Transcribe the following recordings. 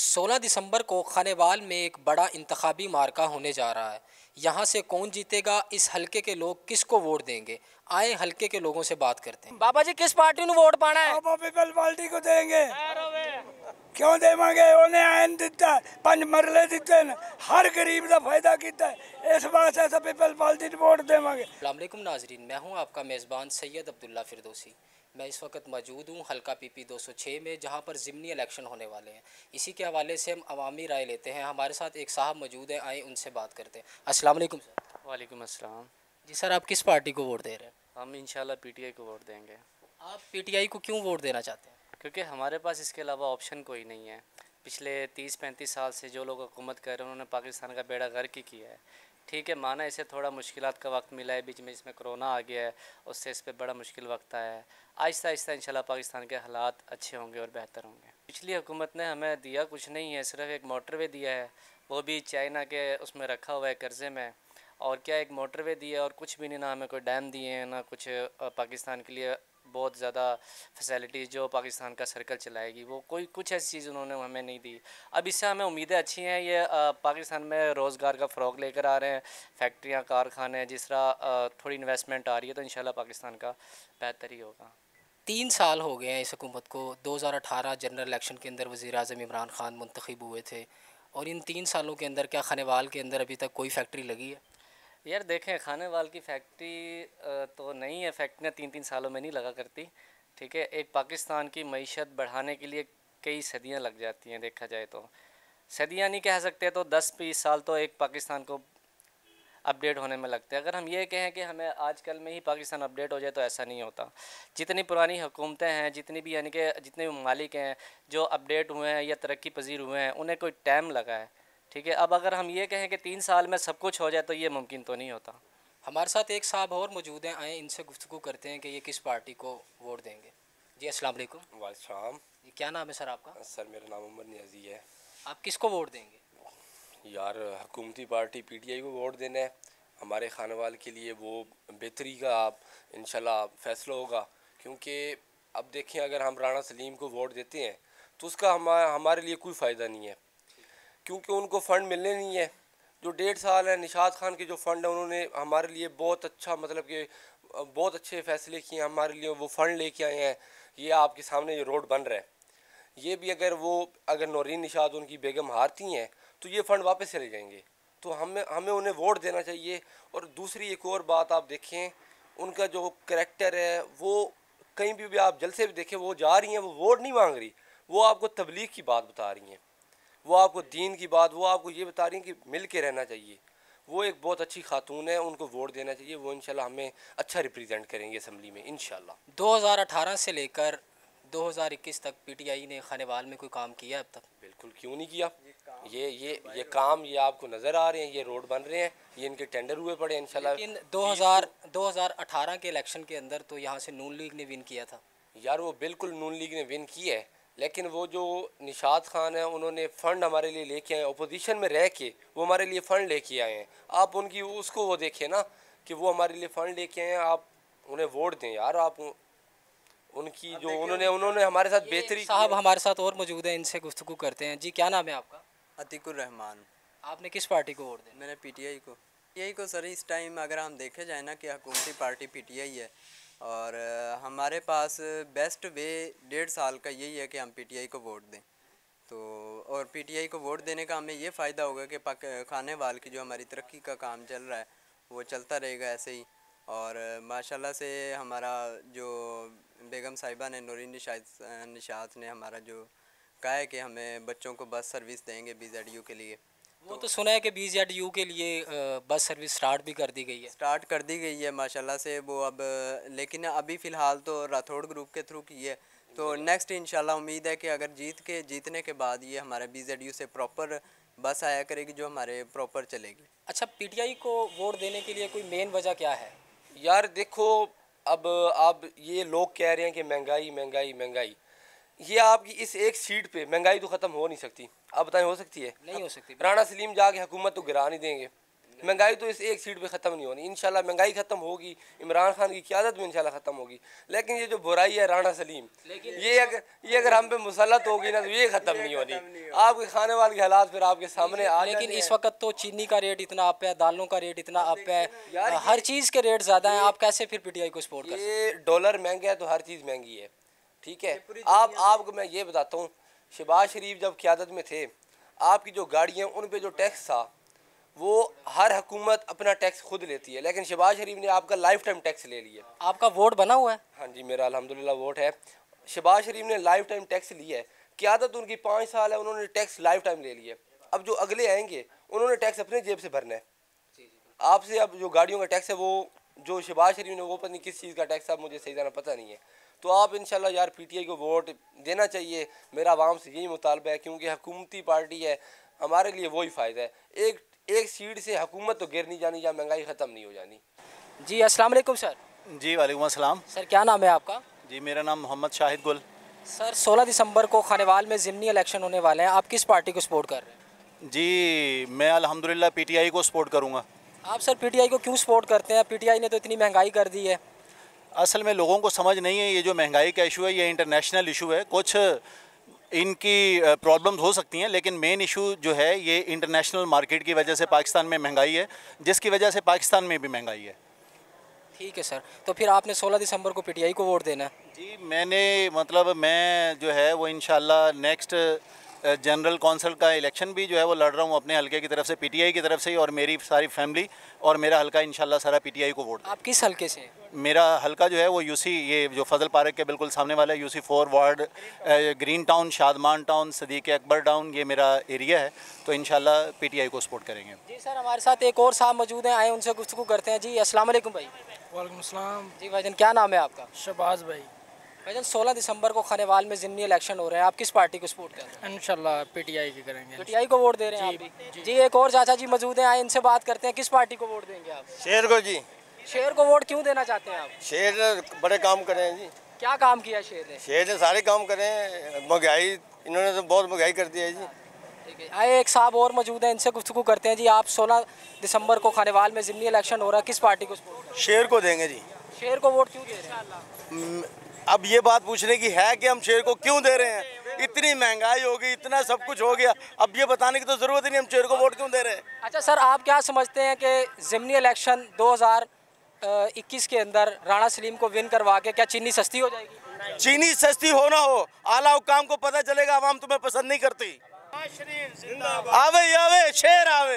16 दिसंबर को खानेवाल में एक बड़ा इंतखाबी मार्का होने जा रहा है। यहाँ से कौन जीतेगा, इस हलके के लोग किसको वोट देंगे, आए हलके के लोगों से बात करते हैं। बाबा जी, किस पार्टी ਨੂੰ वोट पाना है? आप पीपल पार्टी को देंगे। क्यों देवांगे? उन्हें आयन दिता, 5 मरले दिते न, हर गरीब का फायदा किया है। इस वास्ते से पीपल पार्टी को वोट देवांगे। अस्सलाम वालेकुम नाजरीन, मैं हूँ आपका मेज़बान सैयद अब्दुल्ला फिरदौसी। मैं इस वक्त मौजूद हूँ हल्का पीपी 206 में, जहाँ पर ज़िमनी इलेक्शन होने वाले हैं। इसी के हवाले से हम अवामी राय लेते हैं। हमारे साथ एक साहब मौजूद हैं, आए उनसे बात करते हैं। अस्सलाम वालेकुम सर। वालेकुम अस्सलाम। जी सर, आप किस पार्टी को वोट दे रहे हैं? हम इंशाल्लाह पीटीआई को वोट देंगे। आप पीटीआई को क्यों वोट देना चाहते हैं? क्योंकि हमारे पास इसके अलावा ऑप्शन कोई नहीं है। पिछले 30-35 साल से जो लोग हुकूमत कर रहे हैं उन्होंने पाकिस्तान का बेड़ा गर्क ही किया है। ठीक है, माना इसे थोड़ा मुश्किलात का वक्त मिला है, बीच में इसमें कोरोना आ गया है, उससे इस पर बड़ा मुश्किल वक्त आया है। आहिस्ता आहिस्ता इंशाल्लाह पाकिस्तान के हालात अच्छे होंगे और बेहतर होंगे। पिछली हुकूमत ने हमें दिया कुछ नहीं है, सिर्फ एक मोटरवे दिया है, वो भी चाइना के उसमें रखा हुआ है कर्ज़े में। और क्या एक मोटरवे दिया और कुछ भी नहीं, ना हमें कोई डैम दिए हैं, ना कुछ पाकिस्तान के लिए बहुत ज़्यादा फैसिलिटीज़ जो पाकिस्तान का सर्कल चलाएगी, वो कोई कुछ ऐसी चीज़ उन्होंने हमें नहीं दी। अब इससे हमें उम्मीदें अच्छी हैं, ये पाकिस्तान में रोज़गार का फ़रोग़ लेकर आ रहे हैं, फैक्ट्रियाँ कारखाने, जिस तरह थोड़ी इन्वेस्टमेंट आ रही है, तो इंशाल्लाह पाकिस्तान का बेहतर ही होगा। 3 साल हो गए हैं इस हुकूमत को। 2018 जनरल इलेक्शन के अंदर वज़ीर आज़म इमरान ख़ान मुंतखब हुए थे, और इन 3 सालों के अंदर क्या खानेवाल के अंदर अभी तक कोई फैक्ट्री लगी है? यार देखें, खानेवाल की फैक्ट्री तो नहीं है, फैक्ट्रियाँ 3-3 सालों में नहीं लगा करती। ठीक है, एक पाकिस्तान की मईशत बढ़ाने के लिए कई सदियां लग जाती हैं, देखा जाए तो सदियां नहीं कह सकते, तो 10-20 साल तो एक पाकिस्तान को अपडेट होने में लगते हैं। अगर हम ये कहें कि हमें आजकल में ही पाकिस्तान अपडेट हो जाए, तो ऐसा नहीं होता। जितनी पुरानी हुकूमतें हैं, जितनी भी यानी कि जितने भी ममालिक हैं जो अपडेट हुए हैं या तरक्की पजीर हुए हैं, उन्हें कोई टाइम लगा है। ठीक है, अब अगर हम ये कहें कि 3 साल में सब कुछ हो जाए, तो ये मुमकिन तो नहीं होता। हमारे साथ एक साहब और मौजूद हैं, आए इनसे गुफ्तगू करते हैं कि ये किस पार्टी को वोट देंगे। जी अस्सलाम वालेकुम। वालेकुम। ये क्या नाम है सर आपका? सर मेरा नाम उमर नियाजी है। आप किसको वोट देंगे? यार हुकूमती पार्टी पीटीआई को वोट देना है। हमारे खानेवाल के लिए वो बेहतरी का आप इंशाल्लाह फ़ैसला होगा। क्योंकि अब देखें, अगर हम राना सलीम को वोट देते हैं तो उसका हमारे लिए कोई फ़ायदा नहीं है, क्योंकि उनको फ़ंड मिलने नहीं है। जो 1.5 साल है निशात खान के जो फ़ंड है, उन्होंने हमारे लिए बहुत अच्छा, मतलब कि बहुत अच्छे फ़ैसले किए हमारे लिए। वो फ़ंड लेके आए हैं। ये आपके सामने ये रोड बन रहा है, ये भी अगर नौरीन निशात उनकी बेगम हारती हैं तो ये फ़ंड वापस चले जाएंगे। तो हमें उन्हें वोट देना चाहिए। और दूसरी एक और बात आप देखें, उनका जो करैक्टर है, वो कहीं भी आप जलसे भी देखें, वो जा रही हैं, वो वोट नहीं मांग रही, वो आपको तबलीग की बात बता रही हैं, वो आपको दीन की बात, वो आपको ये बता रही हैं कि मिल के रहना चाहिए। वो एक बहुत अच्छी खातून है, उनको वोट देना चाहिए। वो इंशाल्लाह हमें अच्छा रिप्रेजेंट करेंगे असम्बली में इंशाल्लाह। 2018 से लेकर 2021 तक पीटीआई ने खानेवाल में कोई काम किया अब तक? बिल्कुल, क्यों नहीं किया। ये काम ये आपको नज़र आ रहे हैं, ये रोड बन रहे हैं, ये इनके टेंडर हुए पड़े हैं इंशाल्लाह। लेकिन 2018 के इलेक्शन के अंदर तो यहाँ से नून लीग ने विन किया था। यार वो बिल्कुल नून लीग ने विन की है, लेकिन वो जो निशात खान है, उन्होंने फ़ंड हमारे लिए लेके आए, अपोजिशन में रह के वो हमारे लिए फ़ंड लेके आए हैं। आप उनकी उसको वो देखें ना कि वो हमारे लिए फ़ंड लेके आए हैं, आप उन्हें वोट दें यार। आप उनकी जो उन्होंने हमारे साथ बेहतरी साहब हमारे साथ और मौजूद हैं, इनसे गुफ्तगू करते हैं। जी क्या नाम है आपका? अतीकुर रहमान। आपने किस पार्टी को वोट दिया? मैंने पीटीआई को सर, इस टाइम अगर हम देखे जाए ना कि हुकूमती पार्टी पीटीआई है, और हमारे पास बेस्ट वे 1.5 साल का यही है कि हम पीटीआई को वोट दें। तो और पीटीआई को वोट देने का हमें ये फ़ायदा होगा कि खानेवाल की जो हमारी तरक्की का काम चल रहा है वो चलता रहेगा ऐसे ही। और माशाल्लाह से हमारा जो बेगम साहिबा ने, नूरीन निशात ने हमारा जो कहा है कि हमें बच्चों को बस सर्विस देंगे BZU के लिए। वो तो सुना है कि BZU के लिए बस सर्विस स्टार्ट भी कर दी गई है। स्टार्ट कर दी गई है माशाल्लाह से वो अब, लेकिन अभी फ़िलहाल तो राठौड़ ग्रुप के थ्रू की है। तो नेक्स्ट इंशाल्लाह उम्मीद है कि अगर जीतने के बाद ये हमारे BZU से प्रॉपर बस आया करेगी, जो हमारे प्रॉपर चलेगी। अच्छा, पीटीआई को वोट देने के लिए कोई मेन वजह क्या है? यार देखो, अब आप ये लोग कह रहे हैं कि महंगाई महंगाई महंगाई, ये आपकी इस एक सीट पे महंगाई तो ख़त्म हो नहीं सकती। आप बताएं, हो सकती है? नहीं हो सकती। राना सलीम जाके हुकूमत तो गिरा नहीं देंगे। महंगाई तो इस एक सीट पे ख़त्म नहीं होनी। इंशाल्लाह महंगाई ख़त्म होगी, इमरान खान की क़यादत में इंशाल्लाह ख़त्म होगी। लेकिन ये जो बुराई है राणा सलीम, ये अगर हम पे मुसल्लत होगी ना तो ये ख़त्म नहीं होनी। आपके खाने वाले के हालात फिर आपके सामने आ लेकिन इस वक्त तो चीनी का रेट इतना अप है, दालों का रेट इतना अप है, हर चीज़ के रेट ज़्यादा हैं। आप कैसे फिर पीटीआई को सपोर्ट कर सकते हैं? ये डॉलर महंगा है तो हर चीज़ महंगी है, ठीक है। आपको मैं ये बताता हूँ, शहबाज शरीफ जब क़यादत में थे, आपकी जो गाड़ियाँ उन पे जो टैक्स था वो हर हुकूमत अपना टैक्स खुद लेती है, लेकिन शहबाज शरीफ ने आपका लाइफ टाइम टैक्स ले लिया। आपका वोट बना हुआ है? हाँ जी, मेरा अल्हम्दुलिल्लाह वोट है। शहबाज शरीफ ने लाइफ टाइम टैक्स लिया है, क़यादत उनकी 5 साल है, उन्होंने टैक्स लाइफ टाइम ले लिया। अब जो अगले आएंगे उन्होंने टैक्स अपने जेब से भरना है। आपसे अब जो गाड़ियों का टैक्स है वो जो शहबाज शरीफ ने वो पता नहीं किस चीज़ का टैक्स, अब मुझे सही तरह पता नहीं है। तो आप इंशाल्लाह यार पीटीआई को वोट देना चाहिए, मेरा आवाम से यही मुतालबा है, क्योंकि हुकूमती पार्टी है, हमारे लिए वही फ़ायदा है। एक सीट से हुकूमत तो गिर नहीं जानी या महंगाई ख़त्म नहीं हो जानी। जी अस्सलाम वालेकुम सर। जी वालेकुम अस्सलाम। सर क्या नाम है आपका? जी मेरा नाम मोहम्मद शाहिद गुल। सर 16 दिसंबर को खानेवाल में ज़िमनी इलेक्शन होने वाले हैं, आप किस पार्टी को सपोर्ट कर रहे हैं? जी मैं अल्हम्दुलिल्लाह पीटीआई को सपोर्ट करूँगा। आप सर पीटीआई को क्यों सपोर्ट करते हैं? पीटीआई ने तो इतनी महंगाई कर दी है। असल में लोगों को समझ नहीं है, ये जो महंगाई का इशू है ये इंटरनेशनल इशू है। कुछ इनकी प्रॉब्लम्स हो सकती हैं, लेकिन मेन इशू जो है ये इंटरनेशनल मार्केट की वजह से पाकिस्तान में महंगाई है, जिसकी वजह से पाकिस्तान में भी महंगाई है। ठीक है सर, तो फिर आपने 16 दिसंबर को पीटीआई को वोट देना है? जी मैं जो है वो इंशाल्लाह नेक्स्ट जनरल कौंसिल का इलेक्शन भी जो है वो लड़ रहा हूँ अपने हलके की तरफ से, पीटीआई की तरफ से ही, और मेरी सारी फैमिली और मेरा हलका इंशाल्लाह सारा पीटीआई को वोट। आप किस हलके से? मेरा हलका जो है वो यूसी, ये जो फजल पार्क के बिल्कुल सामने वाला है, UC 4 ward, green town, Shadman town, Sadiq Akbar town, ये मेरा एरिया है। तो इंशाल्लाह पीटीआई को सपोर्ट करेंगे। जी सर, हमारे साथ एक और साहब मौजूद हैं, आए उनसे गुफ्तगू करते हैं। जी अस्सलाम वालेकुम भाई। वालेकुम सलाम। जी भाईजान क्या नाम है आपका? शहबाज भाई। भाईजान 16 दिसंबर को खानेवाल में ज़िमनी इलेक्शन हो रहे हैं, आप किस पार्टी को सपोर्ट कर रहे हैं? इंशाल्लाह पीटीआई की करेंगे। पीटीआई को वोट दे रहे हैं आप भी? जी एक और चाचा जी मौजूद हैं, आए इनसे बात करते हैं, किस पार्टी को वोट देंगे आप? शेर को जी। शेर को वोट क्यों देना चाहते हैं आप? शेर बड़े काम करे हैं जी। क्या काम किया शेर ने? शेर ने सारे काम करे हैं, महंगाई इन्होंने तो बहुत महंगाई कर दी है जी। ठीक है, आए एक साहब और मौजूद हैं, इनसे गुफ्तगू करते हैं। जी आप 16 दिसंबर को खानेवाल में ज़िमनी इलेक्शन हो रहा है, किस पार्टी को सपोर्ट कर रहे हैं? शेर को देंगे जी। शेर को वोट क्यों दे रहे हैं? अब ये बात पूछने की है कि हम शेर को क्यों दे रहे हैं? इतनी महंगाई हो गई, इतना सब कुछ हो गया, अब ये बताने की तो ज़रूरत ही नहीं हम शेर को वोट क्यों दे रहे हैं। अच्छा सर, आप क्या समझते हैं कि ज़िमनी इलेक्शन 2021 के अंदर राणा सलीम को विन करवा के क्या चीनी सस्ती हो जाएगी? चीनी सस्ती हो ना हो, आला हुकाम को पता चलेगा आवाम तुम्हें पसंद नहीं करती। आवे आवे शेर आवे।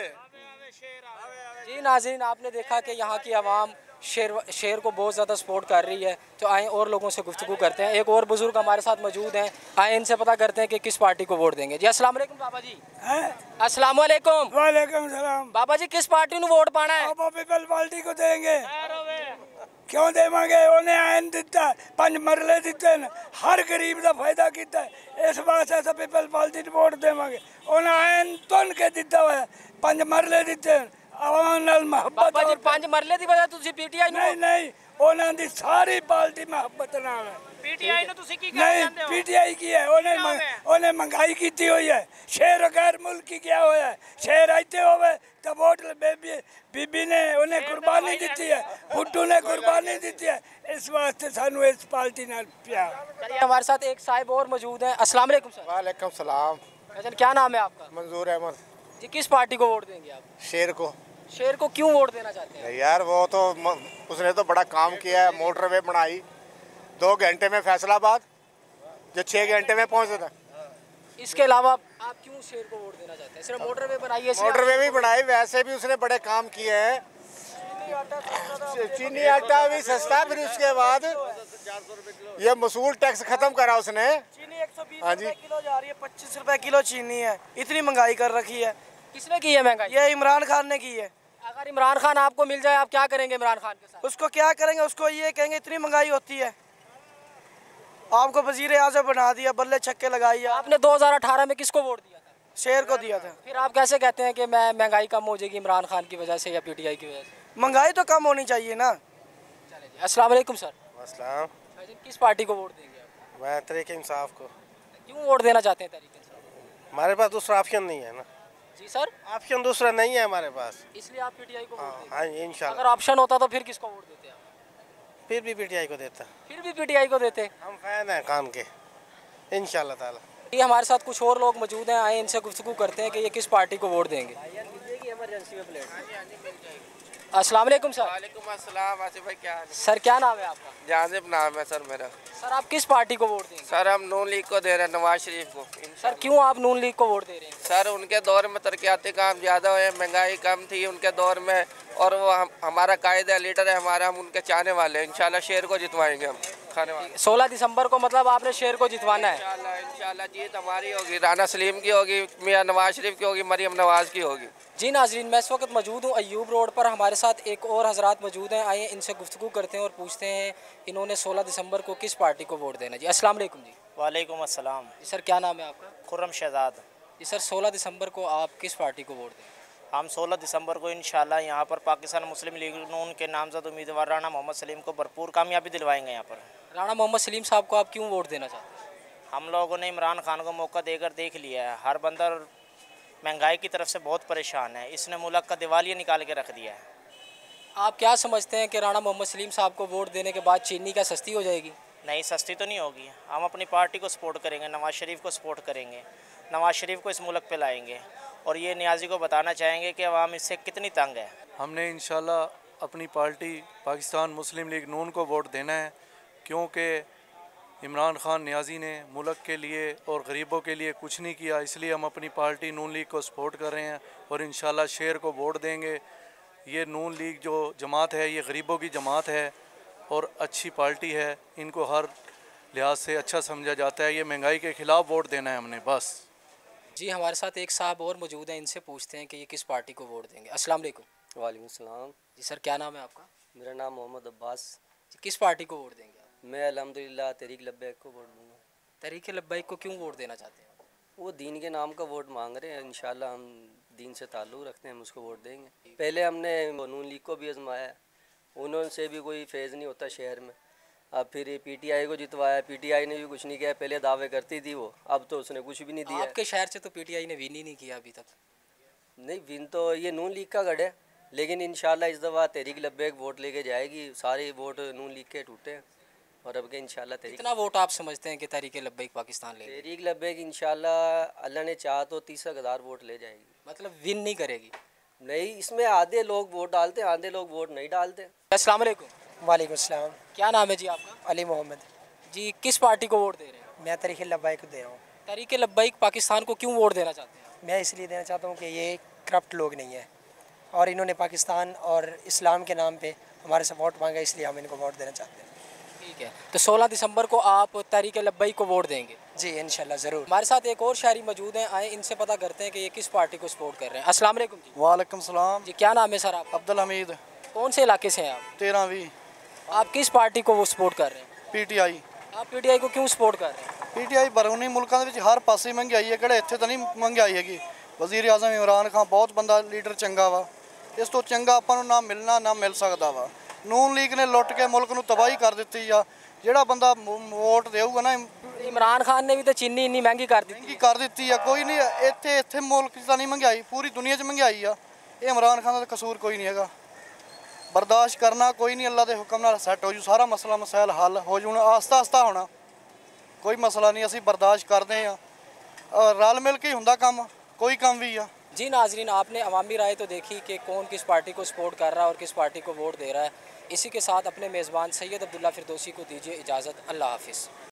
जी नाज़रीन, आपने देखा कि यहाँ की आवाम शेर को बहुत ज़्यादा सपोर्ट कर रही है। तो आए और लोगों से गुफ्तगू करते हैं। एक और बुजुर्ग हमारे साथ मौजूद हैं, आए इनसे पता करते हैं कि किस पार्टी को वोट देंगे। जी अस्सलाम वालेकुम बाबा जी। अस्सलाम वालेकुम। वालेकुम सलाम। बाबा जी किस पार्टी ਨੂੰ वोट पाना है? आप पीपल पार्टी को देंगे। क्यों देवांगे? उन्हें आयन दिता, 5 मरले दिते न, हर गरीब का फायदा किया है, इस वास्ते अस पीपल पार्टी को वोट देवांगे। उन्हें आयन तुन के दिता हुआ, 5 मरले दिते, आवाम नाल मोहब्बत। बाबा जी 5 मरले की वजह तुसी पीटीआई नहीं नहीं, उन्हों दी सारी पार्टी मोहब्बत नाल है। पीटीआई ਨੂੰ ਤੁਸੀਂ ਕੀ नहीं पीटीआई की है, उन्हें महंगाई की हुई है। शेर गैर मुल्की क्या हुआ है? शेर आते होवे तो वोट बीबी ने उन्हें कुर्बानी दी है, भुट्टू ने कुर्बानी दी है, इस वास्ते सानू इस पार्टी नाल प्यार। चलिए हमारे साथ एक साहिब और मौजूद हैं। अस्सलाम वालेकुम सर। वालेकुम सलाम। अच्छा क्या नाम है आपका? मंजूर अहमद। जी किस पार्टी को वोट देंगे आप? शेर को। शेर को क्यों वोट देना चाहते हैं? यार वो तो उसने तो बड़ा काम किया है, मोटरवे बनाई 2 घंटे में फैसलाबाद, जो 6 घंटे में पहुंचा था। इसके अलावा आप क्यों शेर को वोट देना चाहते हैं? सिर्फ मोटरवे बनाइए। मोटरवे भी बनाई, वैसे भी उसने बड़े काम किए हैं। चीनी आटा भी सस्ता, फिर उसके बाद ये मसूल टैक्स खत्म करा उसने। चीनी 120 रुपए किलो जा रही है, 25 रुपए किलो चीनी है, इतनी महंगाई कर रखी है। किसने की है महंगाई? ये इमरान खान ने की है। अगर इमरान खान आपको मिल जाए आप क्या करेंगे इमरान खान के साथ? उसको क्या करेंगे? उसको ये कहेंगे इतनी महंगाई होती है, आपको वजीर आज़म बना दिया, बल्ले छक्के लगाई। आपने 2018 में किसको वोट दिया था? शेर को दिया था। फिर आप कैसे कहते हैं कि मैं महंगाई कम हो जाएगी इमरान खान की वजह से या पीटीआई की वजह से? महंगाई तो कम होनी चाहिए ना। चलिए जी, अस्सलाम वालेकुम सर। अस्सलाम। किस पार्टी को वोट देंगे आप? मैं तरीके इंसाफ को। क्यों वोट देना चाहते हैं तरीके इंसाफ? हमारे पास दूसरा ऑप्शन नहीं है ना। जी सर, ऑप्शन दूसरा नहीं है हमारे पास। इसलिए आप पीटीआई को वोट देंगे? हाँ इंशाल्लाह। अगर ऑप्शन होता तो फिर किसको वोट देते आप? फिर भी पीटीआई को देता। फिर भी पीटीआई को देते? हम फैन हैं काम के इंशाल्लाह ताला। ये हमारे साथ कुछ और लोग मौजूद हैं, आए इनसे गुफ्तगू करते हैं कि ये किस पार्टी को वोट देंगे। अस्सलाम वालेकुम सर। वालेकुम अस्सलाम। आसिफ भाई क्या हाल है? सर क्या नाम है आपका? जाजिब नाम है सर मेरा। सर आप किस पार्टी को वोट देंगे? सर हम नून लीग को दे रहे हैं, नवाज शरीफ को। सर क्यों आप नून लीग को वोट दे रहे हैं? सर उनके दौर में तरक्याती काम ज़्यादा हुए, महंगाई कम थी उनके दौर में, और वो हमारा कायद है, लीडर है हमारा, हम उनके चाहने वाले हैं। इंशाल्लाह शेर को जितवाएंगे हम खाने वाले। 16 दिसंबर को मतलब आपने शेर को जितवाना है? इंशाल्लाह जीत हमारी होगी, राना सलीम की होगी, मियाँ नवाज शरीफ की होगी, मरियम नवाज की होगी। जी नाजरीन, मैं इस वक्त मौजूद हूँ अयूब रोड पर। हमारे साथ एक और हजरात मौजूद हैं, आइए इनसे गुफ्तगू करते हैं और पूछते हैं इन्होंने 16 दिसंबर को किस पार्टी को वोट देना। जी अस्सलाम वालेकुम। जी वालेकुम अस्सलाम। जी सर क्या नाम है आपका? खुर्रम शहजाद। जी सर 16 दिसंबर को आप किस पार्टी को वोट देंगे? हम 16 दिसंबर को इंशाल्लाह यहाँ पर पाकिस्तान मुस्लिम लीग नून के नामजद उम्मीदवार राना मोहम्मद सलीम को भरपूर कामयाबी दिलवाएंगे। यहाँ पर राना मोहम्मद सलीम साहब को आप क्यों वोट देना चाहते हैं? हम लोगों ने इमरान खान को मौका देकर देख लिया है, हर बंदा महंगाई की तरफ से बहुत परेशान है, इसने मुल्क का दिवालिया निकाल के रख दिया है। आप क्या समझते हैं कि राना मोहम्मद सलीम साहब को वोट देने के बाद चीनी क्या सस्ती हो जाएगी? नहीं, सस्ती तो नहीं होगी। हम अपनी पार्टी को सपोर्ट करेंगे, नवाज शरीफ को सपोर्ट करेंगे, नवाज शरीफ को इस मुल्क पे लाएंगे और ये नियाजी को बताना चाहेंगे कि अवाम इससे कितनी तंग है। हमने इंशाल्लाह अपनी party Pakistan Muslim League Noon को वोट देना है, क्योंकि इमरान खान नियाजी ने मुल्क के लिए और गरीबों के लिए कुछ नहीं किया, इसलिए हम अपनी पार्टी नून लीग को सपोर्ट कर रहे हैं और इंशाल्लाह शेर को वोट देंगे। ये नून लीग जो जमात है ये गरीबों की जमात है और अच्छी पार्टी है, इनको हर लिहाज से अच्छा समझा जाता है। ये महंगाई के ख़िलाफ़ वोट देना है हमने बस। जी हमारे साथ एक साहब और मौजूद हैं, इनसे पूछते हैं कि ये किस पार्टी को वोट देंगे। अस्सलाम वालेकुम। वालेकुम सलाम। जी सर क्या नाम है आपका? मेरा नाम मोहम्मद अब्बास। जी किस पार्टी को वोट देंगे आप? मैं अल्हम्दुलिल्लाह तहरीक लब्बैक को वोट दूँगा। तहरीक लब्बैक को क्यों वोट देना चाहते हैं? वो दीन के नाम का वोट मांग रहे हैं, इंशाल्लाह हम दीन से ताल्लुक़ रखते हैं, हम उसको वोट देंगे। पहले हमने नून लीग को भी आजमाया, उन्होंने भी कोई फेज़ नहीं होता शहर में। अब फिर पीटीआई को जितवाया, पीटीआई ने भी कुछ नहीं किया। पहले दावे करती थी वो, अब तो उसने कुछ भी नहीं दिया। आपके शहर से तो पीटीआई ने विन ही नहीं किया अभी तक। नहीं, विन तो ये नून लीग का गढ़ है, लेकिन इंशाल्लाह इस दफ़ा तहरीक लब्बैक वोट लेके जाएगी। सारे वोट नून लीग के टूटे हैं और अब के इंशाल्लाह तहरीक। कितना वोट आप समझते हैं कि तहरीक लब्बैक पाकिस्तान ले? तहरीक लब्बैक इंशाल्लाह अल्लाह ने चाहा तो 30,000 वोट ले जाएगी। मतलब विन नहीं करेगी? नहीं, इसमें आधे लोग वोट डालते, आधे लोग वोट नहीं डालते। अस्सलाम वालेकुम। वालेकुम सलाम। क्या नाम है जी आपका? अली मोहम्मद। जी किस पार्टी को वोट दे रहे हैं? मैं तहरीक लब्बैक को दे रहा हूँ। तहरीक लब्बैक पाकिस्तान को क्यों वोट देना चाहते हैं? मैं इसलिए देना चाहता हूँ कि ये करप्ट लोग नहीं है और इन्होंने पाकिस्तान और इस्लाम के नाम पे हमारे से वोट मांगा, इसलिए हम इनको वोट देना चाहते हैं। ठीक है, तो 16 दिसंबर को आप तहरीक लब्बैक को वोट देंगे? जी इंशाल्लाह ज़रूर। हमारे साथ एक और शहरी मौजूद हैं, आए इनसे पता करते हैं कि ये किस पार्टी को सपोर्ट कर रहे हैं। अस्सलाम वालेकुम जी। वालेकुम सलाम। जी क्या नाम है सर आप? अब्दुल हमीद। कौन से इलाके से हैं आप? 13वीं। आप किस पार्टी को वो सपोर्ट कर रहे हैं? पीटीआई। आप पीटीआई को क्यों सपोर्ट कर रहे हैं? पीटीआई बरूनी मुल्कों के हर पासे महंगाई है, किहड़े इत्थे तो नहीं महंगाई हैगी। वज़ीर आज़म इमरान खान बहुत बंदा लीडर चंगा वा, इस तो चंगा आपां नूं ना मिलना ना मिल सकदा वा। नून लीग ने लुट के मुल्क नूं तबाही कर दित्ती आ। ਜਿਹੜਾ ਬੰਦਾ ਵੋਟ ਦੇਊਗਾ ਨਾ, इमरान खान ने भी तो चीनी इन्नी महंगी कर दी ਆ। ਕੋਈ ਨਹੀਂ ਇੱਥੇ ਮੁਲਕ 'ਚ ਤਾਂ ਨਹੀਂ ਮਹਿੰਗਾਈ, ਪੂਰੀ ਦੁਨੀਆ 'ਚ ਮਹਿੰਗਾਈ ਆ। ਇਹ ਇਮਰਾਨ ਖਾਨ ਦਾ ਕਸੂਰ ਕੋਈ ਨਹੀਂ ਹੈਗਾ। ਬਰਦਾਸ਼ਤ ਕਰਨਾ ਕੋਈ ਨਹੀਂ, ਅੱਲਾ ਦੇ ਹੁਕਮ ਨਾਲ ਸੈੱਟ ਹੋ ਜੂ ਸਾਰਾ ਮਸਲਾ, ਮਸਾਇਲ ਹੱਲ ਹੋ ਜੂਣ ਆਸਤਾ ਆਸਤਾ ਹੋਣਾ, ਕੋਈ ਮਸਲਾ ਨਹੀਂ। ਅਸੀਂ ਬਰਦਾਸ਼ਤ ਕਰਦੇ ਆ, ਰਲ ਮਿਲ ਕੇ ਹੀ ਹੁੰਦਾ ਕੰਮ, ਕੋਈ ਕੰਮ ਵੀ ਆ। जी नाजरीन, आपने अवामी राय तो देखी कि कौन किस पार्टी को सपोर्ट कर रहा है और किस पार्टी को वोट दे रहा है। इसी के साथ अपने मेज़बान सैयद अब्दुल्ला फिरदौसी को दीजिए इजाज़त। अल्लाह हाफिज़।